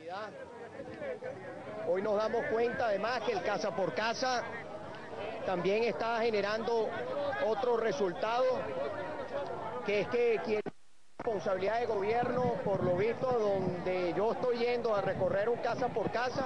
comunidad. Hoy nos damos cuenta además que el casa por casa también está generando otro resultado, que es que quien responsabilidad de gobierno, por lo visto, donde yo estoy yendo a recorrer un casa por casa,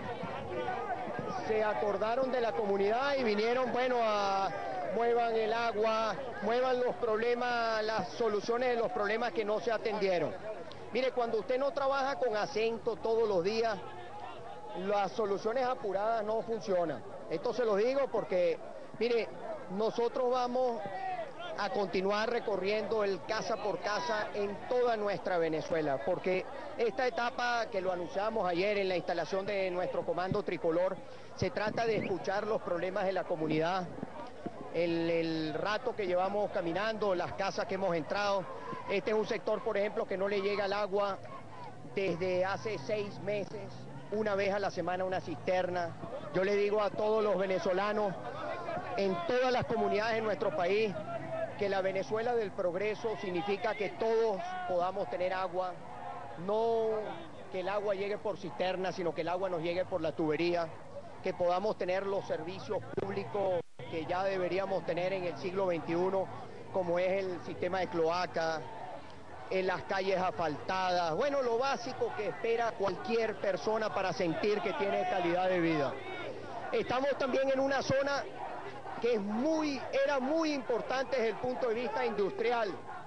se acordaron de la comunidad y vinieron, bueno, muevan el agua, muevan los problemas, las soluciones de los problemas que no se atendieron. Mire, cuando usted no trabaja con acento todos los días, las soluciones apuradas no funcionan. Esto se lo digo porque, mire, nosotros vamos a continuar recorriendo el casa por casa en toda nuestra Venezuela, porque esta etapa que lo anunciamos ayer en la instalación de nuestro comando tricolor, se trata de escuchar los problemas de la comunidad, el rato que llevamos caminando, las casas que hemos entrado. Este es un sector, por ejemplo, que no le llega el agua desde hace 6 meses, una vez a la semana una cisterna. Yo le digo a todos los venezolanos, en todas las comunidades de nuestro país, que la Venezuela del progreso significa que todos podamos tener agua, no que el agua llegue por cisterna, sino que el agua nos llegue por la tubería, que podamos tener los servicios públicos que ya deberíamos tener en el siglo XXI, como es el sistema de cloaca, en las calles asfaltadas, bueno, lo básico que espera cualquier persona para sentir que tiene calidad de vida. Estamos también en una zona que era muy importante desde el punto de vista industrial.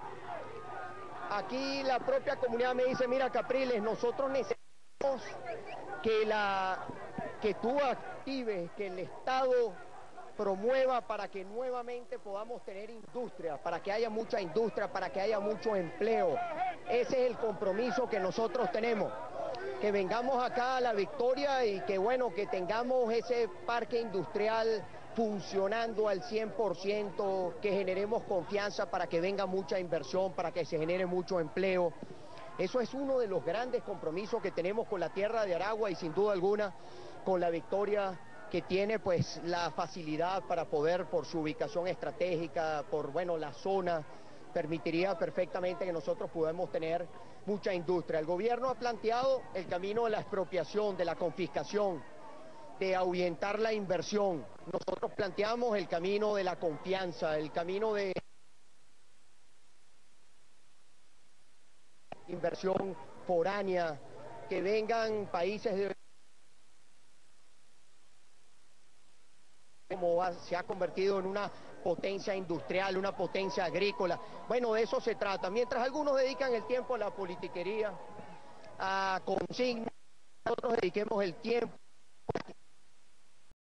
Aquí la propia comunidad me dice, mira Capriles, nosotros necesitamos que tú actives, que el Estado promueva para que nuevamente podamos tener industria, para que haya mucha industria, para que haya mucho empleo. Ese es el compromiso que nosotros tenemos, que vengamos acá a La Victoria y que bueno, que tengamos ese parque industrial funcionando al 100%, que generemos confianza para que venga mucha inversión, para que se genere mucho empleo. Eso es uno de los grandes compromisos que tenemos con la tierra de Aragua y sin duda alguna con La Victoria, que tiene pues la facilidad para poder, por su ubicación estratégica, por bueno la zona, permitiría perfectamente que nosotros podamos tener mucha industria. El gobierno ha planteado el camino de la expropiación, de la confiscación, de ahuyentar la inversión. Nosotros planteamos el camino de la confianza, el camino de inversión foránea, que vengan países de como se ha convertido en una potencia industrial, una potencia agrícola. Bueno, de eso se trata. Mientras algunos dedican el tiempo a la politiquería, a consignas, nosotros dediquemos el tiempo